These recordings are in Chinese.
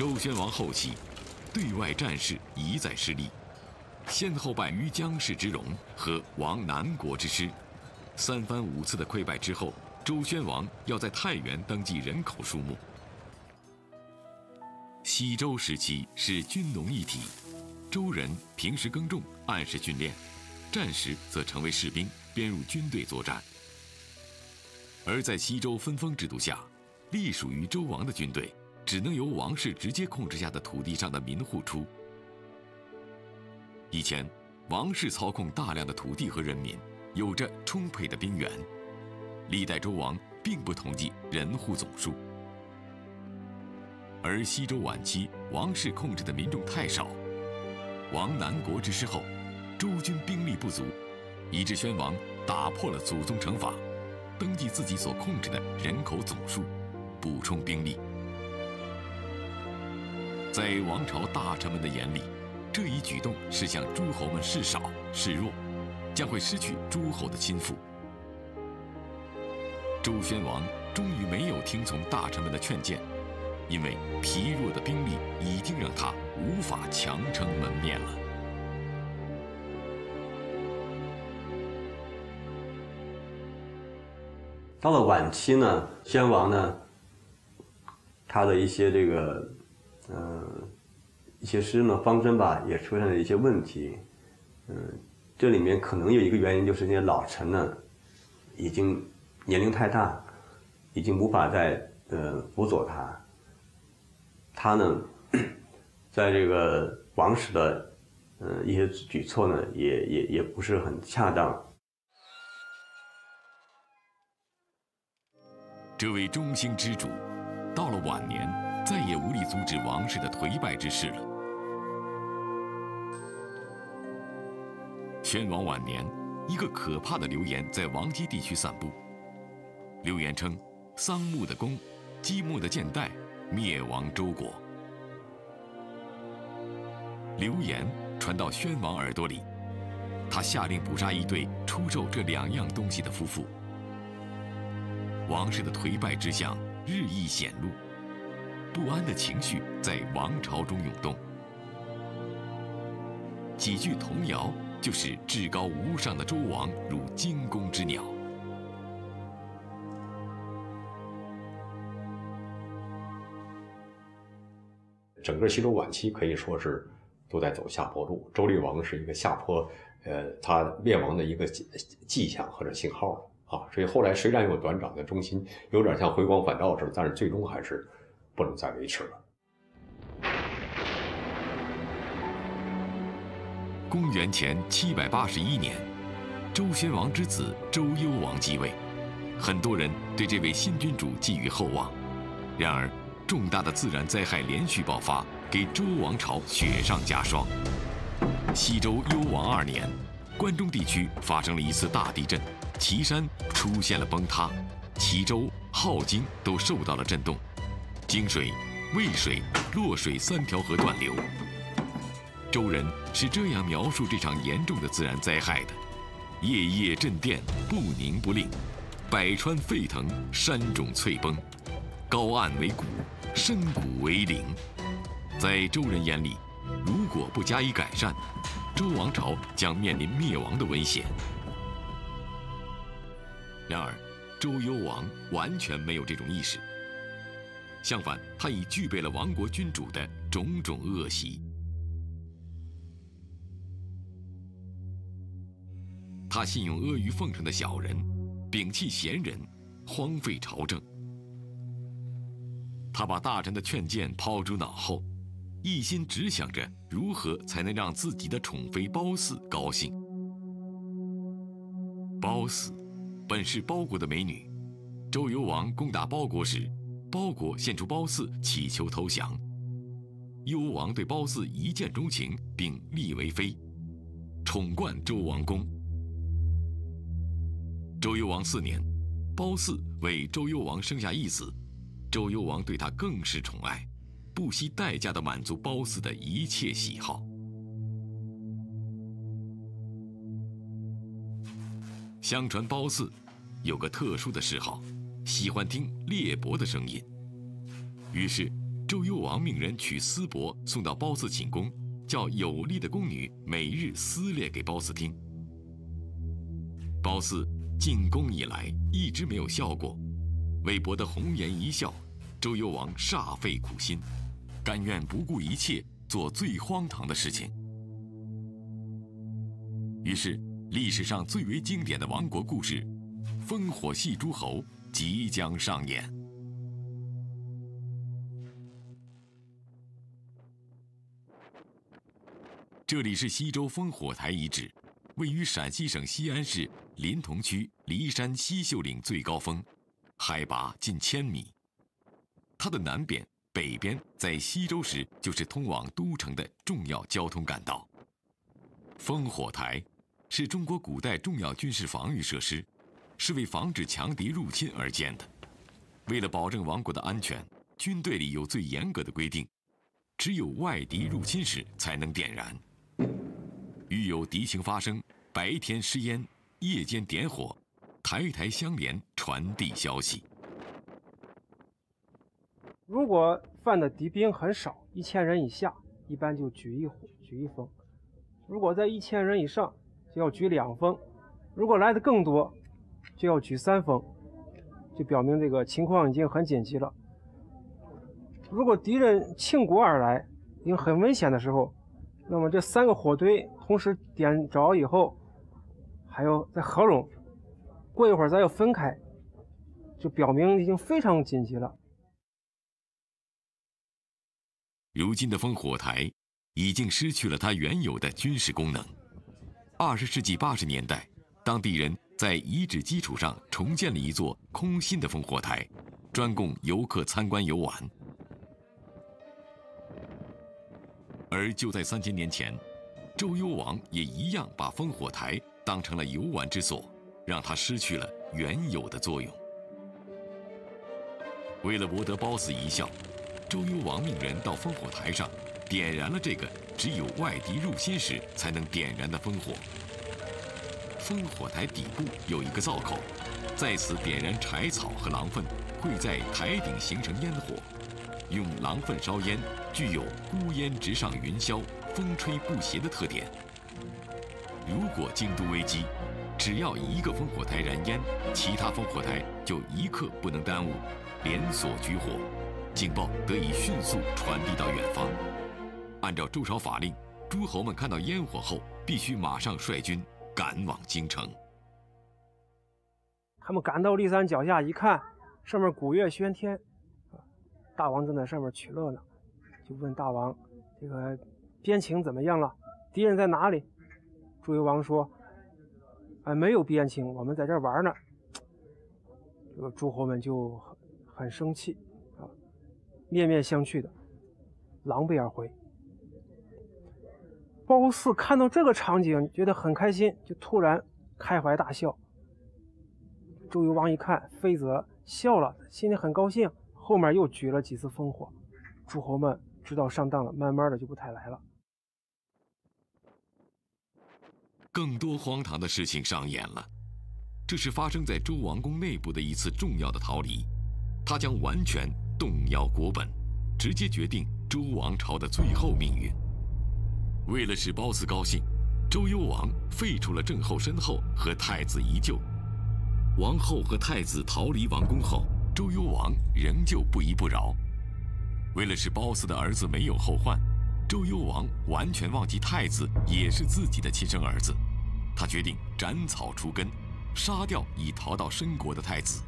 周宣王后期，对外战事一再失利，先后败于姜氏之戎和王南国之师。3番5次的溃败之后，周宣王要在太原登记人口数目。西周时期是军农一体，周人平时耕种，按时训练，战时则成为士兵，编入军队作战。而在西周分封制度下，隶属于周王的军队只能由王室直接控制下的土地上的民户出。以前，王室操控大量的土地和人民，有着充沛的兵源。历代周王并不统计人户总数。而西周晚期，王室控制的民众太少，王南国之师后，周军兵力不足，以致宣王打破了祖宗成法，登记自己所控制的人口总数，补充兵力。在王朝大臣们的眼里，这一举动是向诸侯们示少示弱，将会失去诸侯的亲附。周宣王终于没有听从大臣们的劝谏，因为疲弱的兵力已经让他无法强撑门面了。 到了晚期呢，宣王呢，他的一些一些施政的方针吧，也出现了一些问题。这里面可能有一个原因，就是那些老臣呢，已经年龄太大，已经无法再辅佐他。他呢，在这个王室的一些举措呢，也不是很恰当。 这位中兴之主，到了晚年，再也无力阻止王室的颓败之势了。宣王晚年，一个可怕的流言在王畿地区散布。流言称，桑木的弓，姬木的箭袋，灭亡周国。流言传到宣王耳朵里，他下令捕杀一对出售这2样东西的夫妇。王室的颓败之象日益显露，不安的情绪在王朝中涌动。几句童谣就使至高无上的周王如惊弓之鸟。 整个西周晚期可以说是都在走下坡路，周厉王是一个下坡，他灭亡的一个迹象或者信号啊。所以后来虽然有短暂的中兴，有点像回光返照似的，但是最终还是不能再维持了。 公元前781年，周宣王之子周幽王继位，很多人对这位新君主寄予厚望。然而，重大的自然灾害连续爆发，给周王朝雪上加霜。西周幽王2年，关中地区发生了一次大地震，岐山出现了崩塌，齐州、镐京都受到了震动，泾水、渭水、洛水3条河断流。周人是这样描述这场严重的自然灾害的：夜夜震电，不宁不令；百川沸腾，山冢脆崩；高岸为谷，深谷为陵。在周人眼里，如果不加以改善，周王朝将面临灭亡的危险。然而，周幽王完全没有这种意识，相反，他已具备了亡国君主的种种恶习。他信用阿谀奉承的小人，摒弃贤人，荒废朝政。他把大臣的劝谏抛诸脑后，一心只想着如何才能让自己的宠妃褒姒高兴。褒姒本是褒国的美女，周幽王攻打褒国时，褒国献出褒姒乞求投降。幽王对褒姒一见钟情，并立为妃，宠冠周王宫。周幽王4年，褒姒为周幽王生下一子，周幽王对她更是宠爱，不惜代价地满足褒姒的一切喜好。相传褒姒有个特殊的嗜好，喜欢听猎帛的声音。于是周幽王命人取丝帛送到褒姒寝宫，叫有力的宫女每日撕裂给褒姒听。褒姒进宫以来一直没有笑过，为博得红颜一笑，周幽王煞费苦心，甘愿不顾一切做最荒唐的事情。于是，历史上最为经典的亡国故事——烽火戏诸侯即将上演。这里是西周烽火台遗址，位于陕西省西安市临潼区骊山西秀岭最高峰，海拔近1000米。它的南边、北边在西周时就是通往都城的重要交通干道。烽火台是中国古代重要军事防御设施，是为防止强敌入侵而建的。为了保证王国的安全，军队里有最严格的规定，只有外敌入侵时才能点燃。遇有敌情发生，白天施烟，夜间点火，台台相连，传递消息。 如果犯的敌兵很少，1000人以下，一般就举一烽；如果在1000人以上，就要举2烽；如果来的更多，就要举3烽，就表明这个情况已经很紧急了。如果敌人倾国而来，已经很危险的时候，那么这3个火堆同时点着以后，还要再合拢，过一会儿再要分开，就表明已经非常紧急了。 如今的烽火台已经失去了它原有的军事功能。20世纪80年代，当地人在遗址基础上重建了一座空心的烽火台，专供游客参观游玩。而就在3000年前，周幽王也一样把烽火台当成了游玩之所，让它失去了原有的作用。为了博得褒姒一笑，周幽王命人到烽火台上点燃了这个只有外敌入侵时才能点燃的烽火。烽火台底部有一个灶口，在此点燃柴草和狼粪，会在台顶形成烟火。用狼粪烧烟，具有孤烟直上云霄、风吹不斜的特点。如果京都危机，只要一个烽火台燃烟，其他烽火台就一刻不能耽误，连锁举火，警报得以迅速传递到远方。按照周朝法令，诸侯们看到烟火后，必须马上率军赶往京城。 他们赶到骊山脚下一看，上面鼓乐喧天，大王正在上面取乐呢，就问大王：“这个边情怎么样了？敌人在哪里？”周幽王说：“没有边情，我们在这儿玩呢。”这个诸侯们就很生气啊，面面相觑的，狼狈而回。褒姒看到这个场景，觉得很开心，就突然开怀大笑。周幽王一看，妃子笑了，心里很高兴，后面又举了几次烽火，诸侯们知道上当了，慢慢的就不太来了。 更多荒唐的事情上演了，这是发生在周王宫内部的一次重要的逃离，它将完全动摇国本，直接决定周王朝的最后命运。为了使褒姒高兴，周幽王废除了郑后、申后和太子宜臼。王后和太子逃离王宫后，周幽王仍旧不依不饶。为了使褒姒的儿子没有后患，周幽王完全忘记太子也是自己的亲生儿子。他决定斩草除根，杀掉已逃到申国的太子。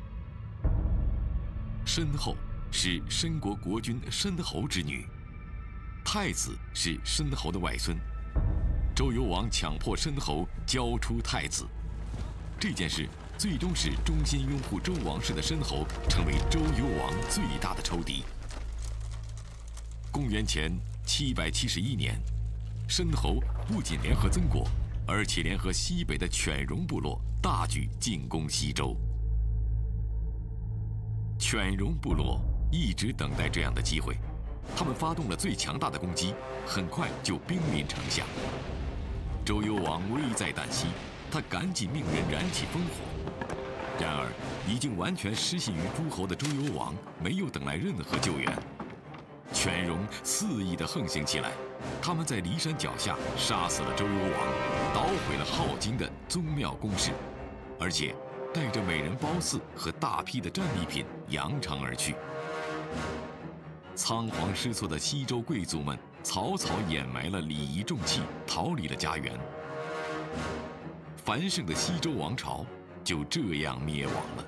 申后是申国国君申侯之女，太子是申侯的外孙。周幽王强迫申侯交出太子，这件事最终使忠心拥护周王室的申侯成为周幽王最大的仇敌。公元前771年，申侯不仅联合曾国，而且联合西北的犬戎部落，大举进攻西周。犬戎部落一直等待这样的机会，他们发动了最强大的攻击，很快就兵临城下。周幽王危在旦夕，他赶紧命人燃起烽火。然而，已经完全失信于诸侯的周幽王没有等来任何救援。 犬戎肆意地横行起来。他们在骊山脚下杀死了周幽王，捣毁了镐京的宗庙宫室，而且带着美人褒姒和大批的战利品扬长而去。仓皇失措的西周贵族们草草掩埋了礼仪重器，逃离了家园。繁盛的西周王朝就这样灭亡了。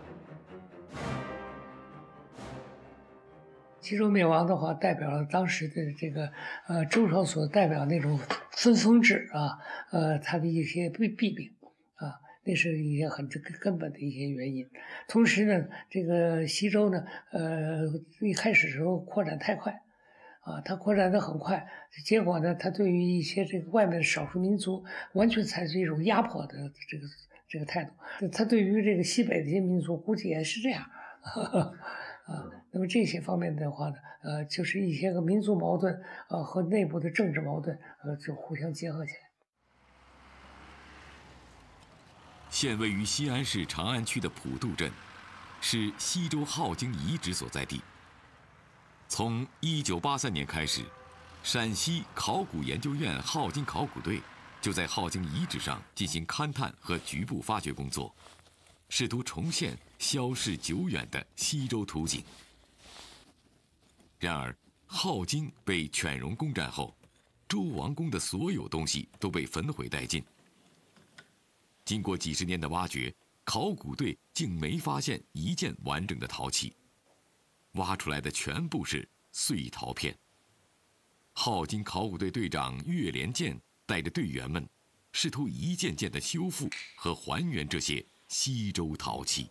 西周灭亡的话，代表了当时的这个周朝所代表那种分封制啊，它的一些弊病啊，那是一些很根本的一些原因。同时呢，这个西周呢，一开始时候扩展太快啊，它扩展得很快，结果呢，它对于一些这个外面的少数民族完全采取一种压迫的这个态度。它对于这个西北的一些民族估计也是这样。那么这些方面的话呢，就是一些个民族矛盾和内部的政治矛盾，就互相结合起来。 现位于西安市长安区的普渡镇，是西周镐京遗址所在地。从1983年开始，陕西考古研究院镐京考古队就在镐京遗址上进行勘探和局部发掘工作，试图重现消逝久远的西周图景。然而，镐京被犬戎攻占后，周王宫的所有东西都被焚毁殆尽。经过几十年的挖掘，考古队竟没发现一件完整的陶器，挖出来的全部是碎陶片。镐京考古队队长岳连建带着队员们，试图一件件地修复和还原这些西周陶器。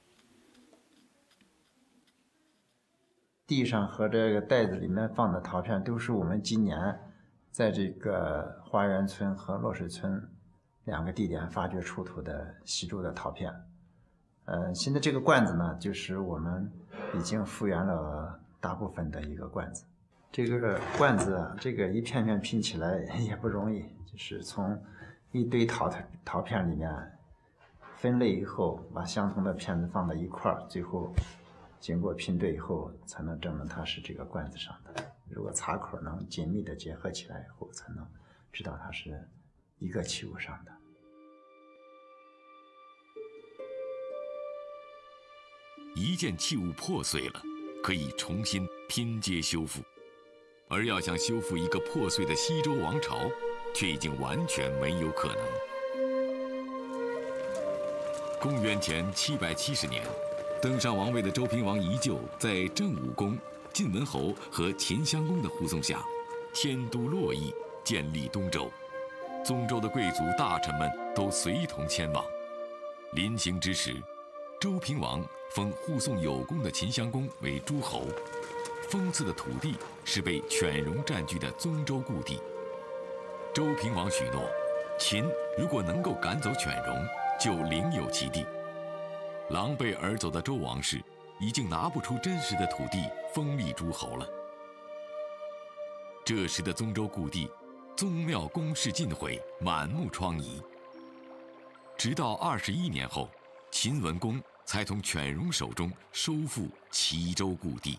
地上和这个袋子里面放的陶片都是我们今年在这个花园村和洛水村2个地点发掘出土的西周的陶片。现在这个罐子呢，就是我们已经复原了大部分的一个罐子。这个罐子啊，这个一片片拼起来也不容易，就是从一堆陶片里面分类以后，把相同的片子放到一块儿，最后经过拼对以后，才能证明它是这个罐子上的。如果擦口能紧密的结合起来以后，才能知道它是一个器物上的。 一件器物破碎了，可以重新拼接修复，而要想修复一个破碎的西周王朝，却已经完全没有可能。公元前770年，登上王位的周平王宜臼在郑武公、晋文侯和秦襄公的护送下，迁都洛邑，建立东周。宗周的贵族大臣们都随同前往。临行之时，周平王封护送有功的秦襄公为诸侯，封赐的土地是被犬戎占据的宗周故地。周平王许诺，秦如果能够赶走犬戎，就领有其地。狼狈而走的周王室已经拿不出真实的土地封立诸侯了。这时的宗周故地，宗庙宫室尽毁，满目疮痍。直到21年后，秦文公才从犬戎手中收复齐州故地。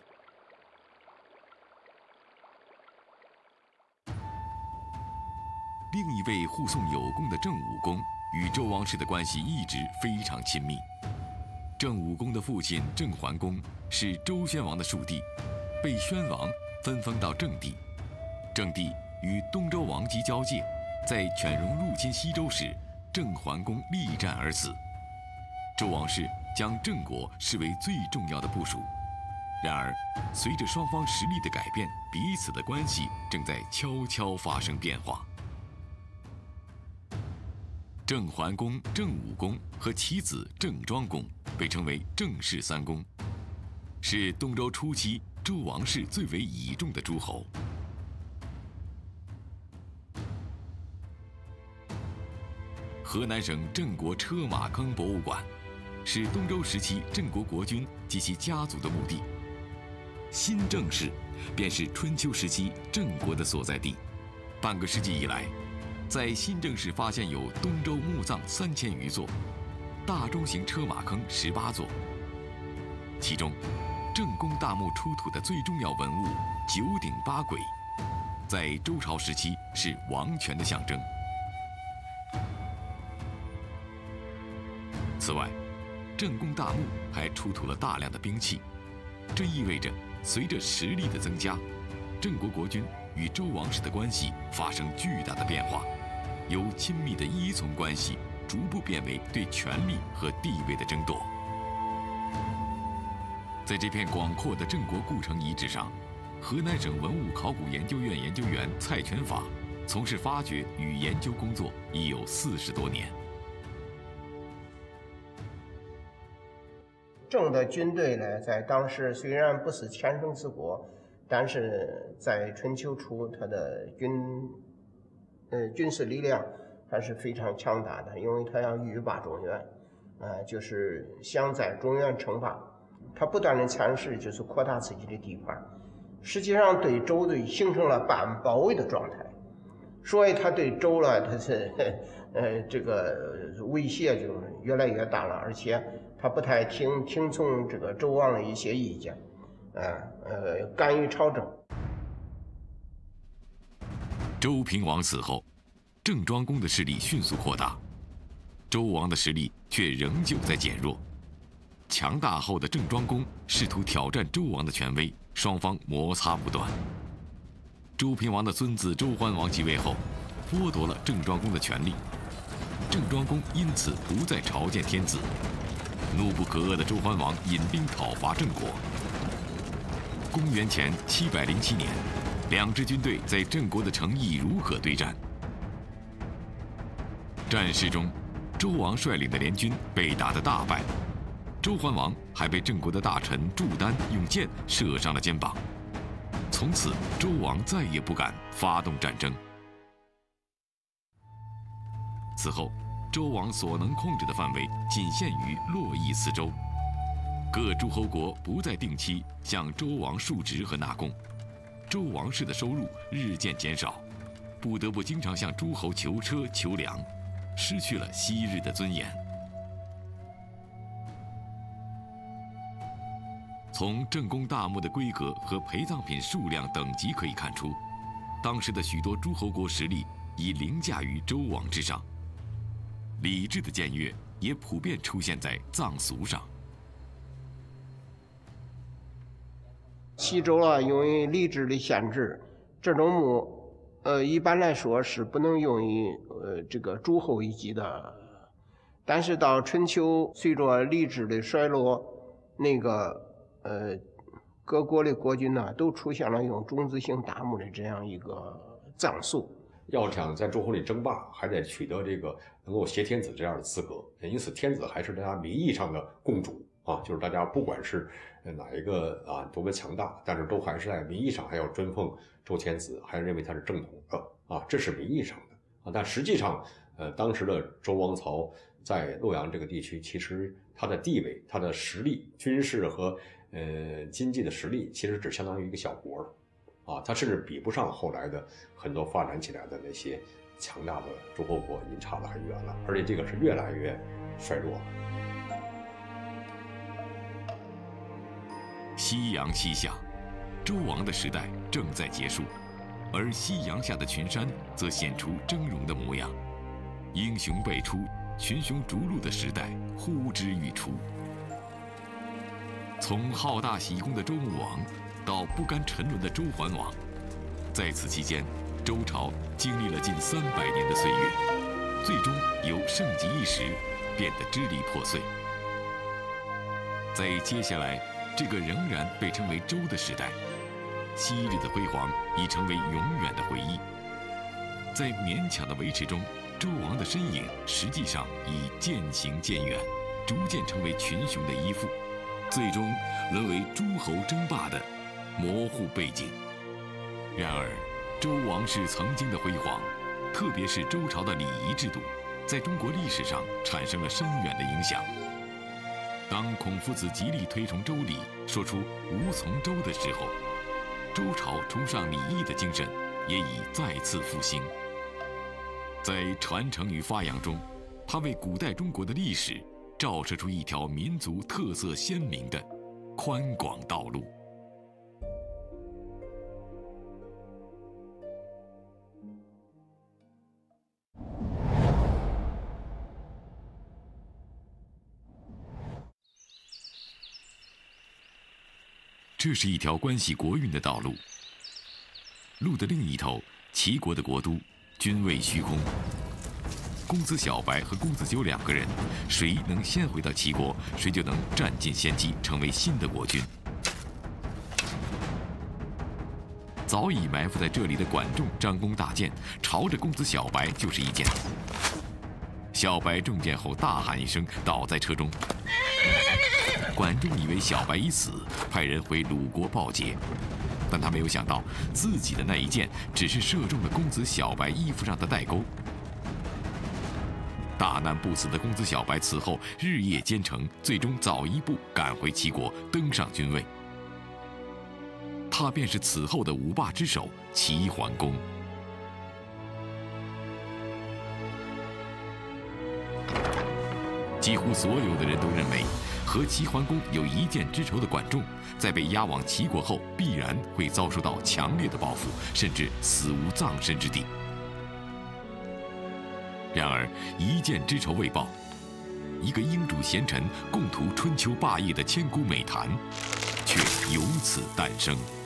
另一位护送有功的郑武公与周王室的关系一直非常亲密。郑武公的父亲郑桓公是周宣王的庶弟，被宣王分封到郑地。郑地与东周王姬交界，在犬戎入侵西周时，郑桓公力战而死。周王室将郑国视为最重要的部属。然而，随着双方实力的改变，彼此的关系正在悄悄发生变化。郑桓公、郑武公和其子郑庄公被称为郑氏三公，是东周初期周王室最为倚重的诸侯。河南省郑国车马坑博物馆是东周时期郑国国君及其家族的墓地。新郑氏便是春秋时期郑国的所在地。半个世纪以来，在新郑氏发现有东周墓葬3000余座，大中型车马坑18座，其中正宫大墓出土的最重要文物九鼎八簋，在周朝时期是王权的象征。此外，正宫大墓还出土了大量的兵器，这意味着随着实力的增加，郑国国君与周王室的关系发生巨大的变化，由亲密的依从关系逐步变为对权力和地位的争夺。在这片广阔的郑国故城遗址上，河南省文物考古研究院研究员蔡全法从事发掘与研究工作已有40多年。 郑的军队呢，在当时虽然不是全盛之国，但是在春秋初，它的军事力量还是非常强大的，因为它要欲霸中原，就是想在中原称霸，它不断的蚕食，就是扩大自己的地盘，实际上对周队形成了半包围的状态，所以他对周呢，他是这个威胁就越来越大了，而且他不太听从这个周王的一些意见，干预朝政。 周平王死后，郑庄公的势力迅速扩大，周王的实力却仍旧在减弱。强大后的郑庄公试图挑战周王的权威，双方摩擦不断。周平王的孙子周桓王继位后，剥夺了郑庄公的权力，郑庄公因此不再朝见天子。怒不可遏的周桓王引兵讨伐郑国。公元前707年，两支军队在郑国的城邑如河对战。战事中，周王率领的联军被打得大败，周桓王还被郑国的大臣祝丹用箭射伤了肩膀。从此，周王再也不敢发动战争。此后，周王所能控制的范围仅限于洛邑四州，各诸侯国不再定期向周王述职和纳贡，周王室的收入日渐减少，不得不经常向诸侯求车求粮，失去了昔日的尊严。从郑公大墓的规格和陪葬品数量等级可以看出，当时的许多诸侯国实力已凌驾于周王之上。礼制的僭越也普遍出现在葬俗上。 西周啊，因为礼制的限制，这种墓，一般来说是不能用于这个诸侯一级的。但是到春秋，随着礼制的衰落，那个各国的国君呢，都出现了用种子型大墓的这样一个葬俗。 要想在诸侯里争霸，还得取得这个能够挟天子这样的资格，因此天子还是大家名义上的共主啊，就是大家不管是哪一个多么强大，但是都还是在名义上还要尊奉周天子，还认为他是正统的啊，这是名义上的啊，但实际上当时的周王朝在洛阳这个地区，其实他的地位、他的实力、军事和经济的实力，其实只相当于一个小国了。啊，它甚至比不上后来的很多发展起来的那些强大的诸侯国，已经差得很远了，而且这个是越来越衰弱。 夕阳西下，周王的时代正在结束，而夕阳下的群山则显出峥嵘的模样。英雄辈出，群雄逐鹿的时代呼之欲出。从好大喜功的周穆王到不甘沉沦的周桓王，在此期间，周朝经历了近300年的岁月，最终由盛极一时变得支离破碎。在接下来这个仍然被称为周的时代，昔日的辉煌已成为永远的回忆。在勉强的维持中，周王的身影实际上已渐行渐远，逐渐成为群雄的依附，最终沦为诸侯争霸的模糊背景。然而，周王室曾经的辉煌，特别是周朝的礼仪制度，在中国历史上产生了深远的影响。当孔夫子极力推崇周礼，说出无从周的时候，周朝崇尚礼义的精神也已再次复兴。在传承与发扬中，它为古代中国的历史照射出一条民族特色鲜明的宽广道路。这是一条关系国运的道路。路的另一头，齐国的国都均位虚空。公子小白和公子纠2个人，谁能先回到齐国，谁就能占尽先机，成为新的国君。早已埋伏在这里的管仲、张弓大箭，朝着公子小白就是一箭。小白中箭后大喊一声，倒在车中。管仲以为小白已死，派人回鲁国报捷，但他没有想到自己的那一箭只是射中了公子小白衣服上的带钩。大难不死的公子小白此后日夜兼程，最终早一步赶回齐国，登上君位。他便是此后的五霸之首齐桓公。几乎所有的人都认为，和齐桓公有一箭之仇的管仲，在被押往齐国后，必然会遭受到强烈的报复，甚至死无葬身之地。然而，一箭之仇未报，一个英主贤臣共图春秋霸业的千古美谈，却由此诞生。